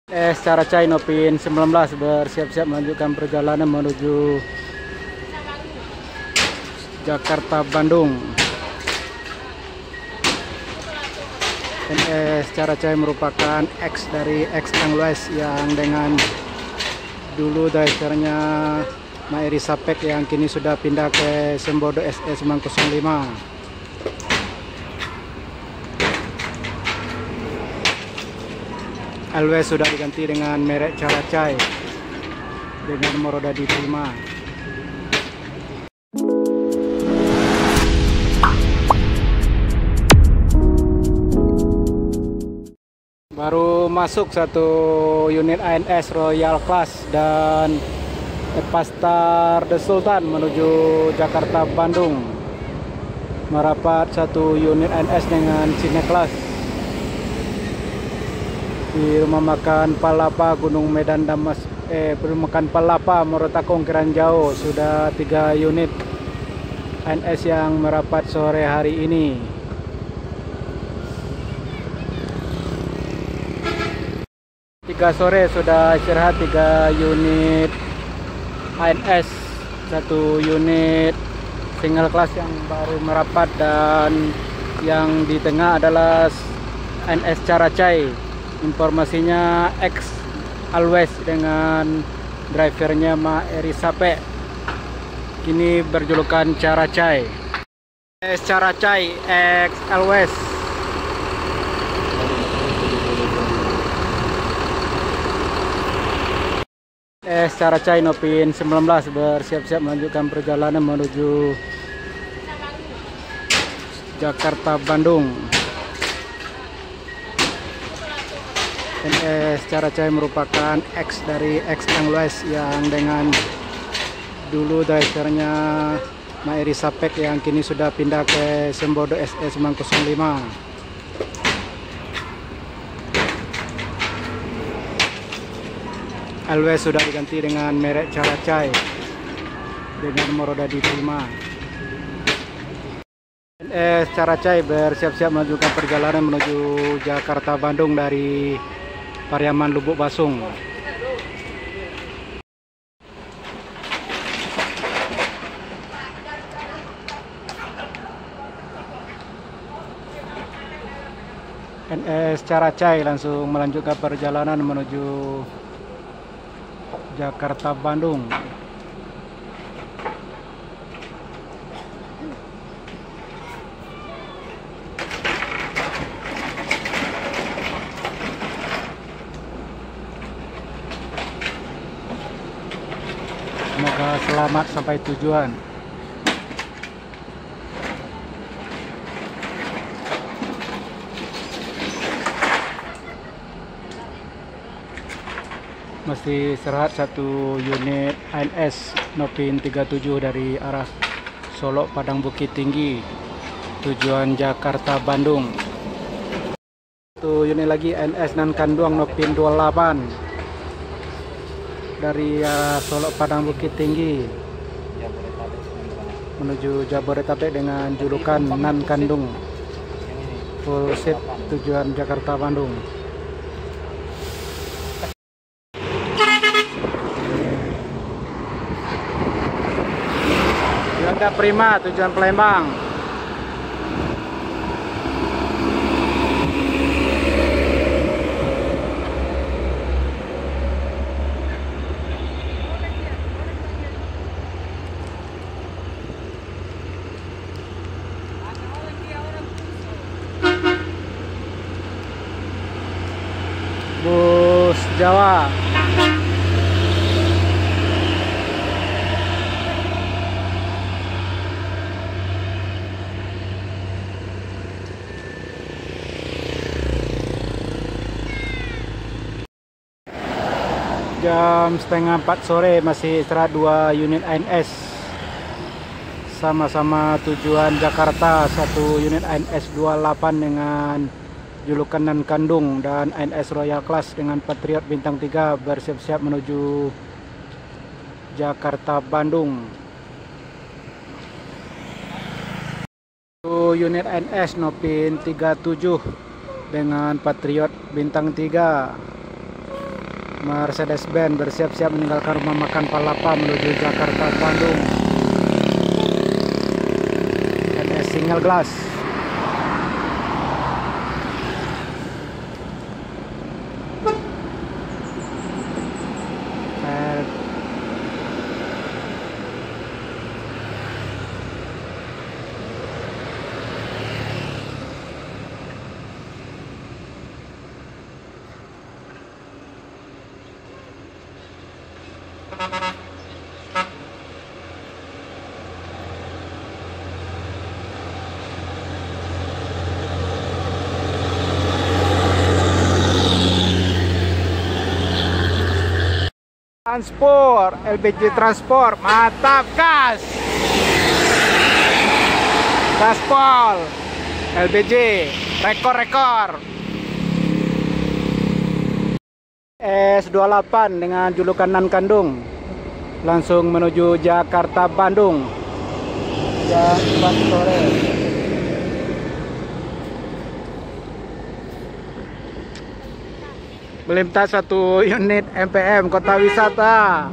Secara Cai Nopin 19 bersiap-siap melanjutkan perjalanan menuju Jakarta Bandung. Secara Cai merupakan X dari X Angloes yang dengan dulu drivernya Maeri Sapek yang kini sudah pindah ke Sembodo SE 905. Always sudah diganti dengan merek Caracai dengan nomor roda di 5. Baru masuk satu unit ANS Royal Class dan Pastar The Sultan menuju Jakarta Bandung. Merapat satu unit ANS dengan Cine Class di Rumah Makan Palapa Gunung Medan Damas Rumah Makan Palapa Morotakong Keranjau. Sudah 3 unit ANS yang merapat sore hari ini. Sore sudah istirahat 3 unit ANS, 1 unit single class yang baru merapat, dan yang di tengah adalah ANS Caracai. Informasinya X Always dengan drivernya Maeri Sapek, kini berjulukan Caracai. Caracai X Always. Caracai Nopin 19 bersiap-siap melanjutkan perjalanan menuju Jakarta Bandung. Caracai merupakan X dari X Angloes yang dengan dulu drivernya Maeri Sapek yang kini sudah pindah ke Sembodo SE 905. Always sudah diganti dengan merek Caracai dengan nomor roda di 5. Caracai bersiap-siap melanjutkan perjalanan menuju Jakarta Bandung dari Pariaman Lubuk Basung. NS Caracai langsung melanjutkan perjalanan menuju Jakarta Bandung. Semoga selamat sampai tujuan. Masih istirahat 1 unit ANS Nopin 37 dari arah Solo Padang Bukit Tinggi tujuan Jakarta Bandung. 1 unit lagi ANS Nan Kanduang Nopin 28 dari Solo Padang Bukit Tinggi menuju Jabodetabek dengan julukan Nan Kandung. Full set tujuan Jakarta Bandung. Ada Prima tujuan Palembang. Bus Jawa. Jam setengah 4 sore masih istirahat 2 unit ANS sama-sama tujuan Jakarta. 1 unit ANS 28 dengan julukan Nan Kandung dan ANS Royal Class dengan Patriot Bintang 3 bersiap-siap menuju Jakarta Bandung. 1 unit ANS Nopin 37 dengan Patriot Bintang 3 Mercedes-Benz bersiap-siap meninggalkan rumah makan Palapa menuju Jakarta Bandung. NS single glass. Transport, LPG Transport, mantap gas. Gaspol, LPG, rekor-rekor. S28 dengan julukan Nan Kandung, langsung menuju Jakarta Bandung. Jam 4 sore. Melintas satu unit MPM Kota Wisata.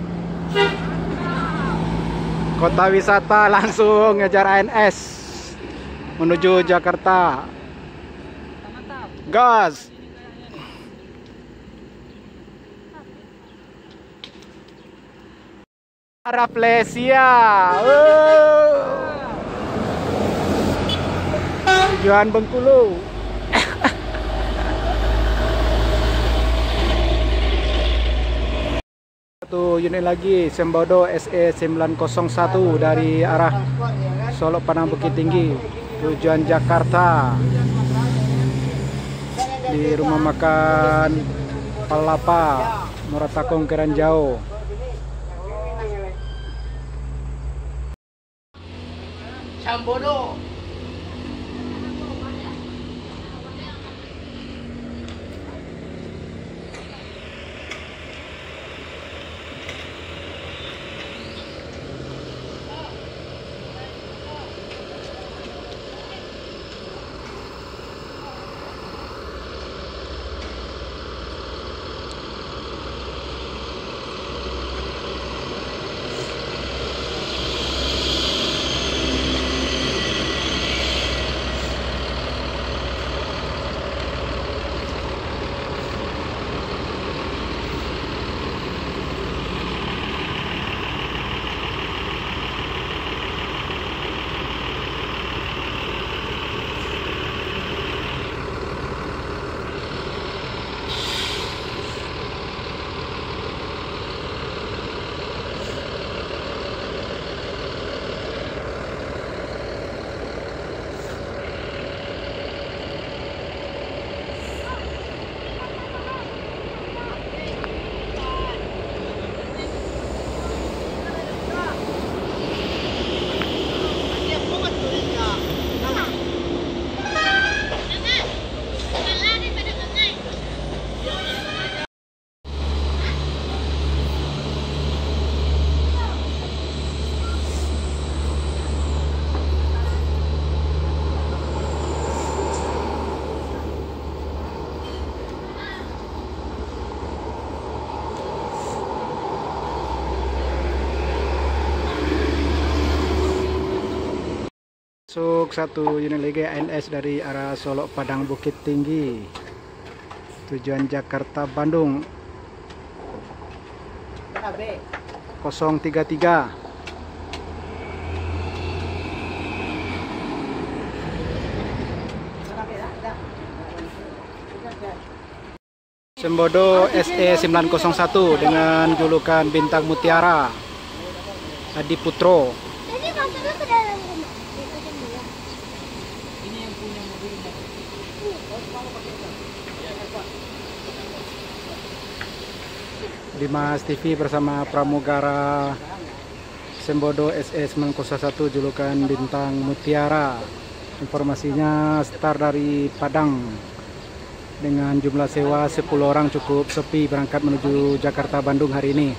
Kota Wisata langsung ngejar ANS menuju Jakarta. Gas. Raplesia. Tujuan Bengkulu. Satu unit lagi Sembodo SE 901 dari arah Solo Padang Bukit Tinggi tujuan Jakarta, di rumah makan Palapa Muratakung Keranjau. Sembodo. Masuk satu unit lagi ANS dari arah Solo Padang Bukit Tinggi tujuan Jakarta Bandung 033. Sembodo SE 901 dengan julukan Bintang Mutiara Adi Putro. Jadi masuknya ke dalam rumah. Dimas TV bersama pramugara Sembodo SE 901 julukan Bintang Mutiara. Informasinya start dari Padang dengan jumlah sewa 10 orang, cukup sepi berangkat menuju Jakarta Bandung hari ini.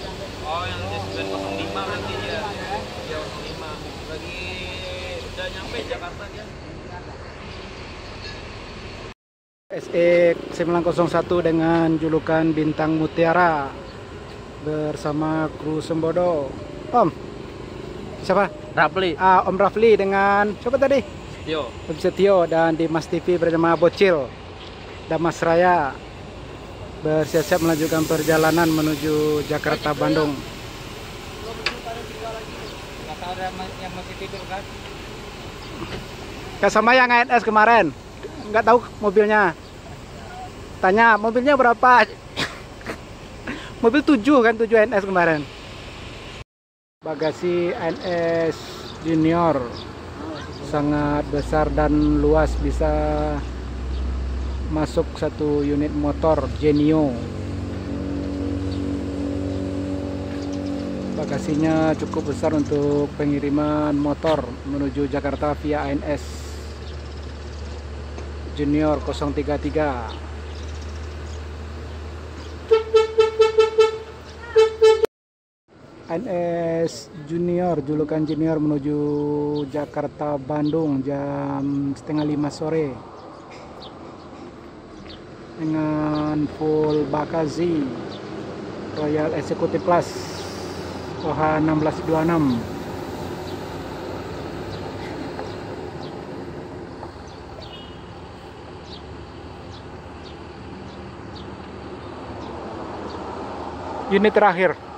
Oh, yang 905 berarti ya. 905. Bagi udah nyampe SE 901 dengan julukan Bintang Mutiara bersama kru Sembodo. Om, siapa? Rafli. Om Rafli dengan siapa tadi? Yo. Om Setio, dan di Mas TV bernama Bocil dan Mas Raya bersiap-siap melanjutkan perjalanan menuju Jakarta Bandung. Yang masih tidur kan? Kayak sama yang ANS kemarin, nggak tahu mobilnya. Tanya mobilnya berapa? Mobil 7 kan, 7 ANS kemarin. Bagasi ANS Junior sangat besar dan luas, bisa masuk 1 unit motor Genio. Bagasinya cukup besar untuk pengiriman motor menuju Jakarta via ANS Junior 033. ANS Junior, julukan Junior, menuju Jakarta Bandung jam setengah 5 sore dengan full bagasi Royal Executive Plus OH 1626. Unit terakhir.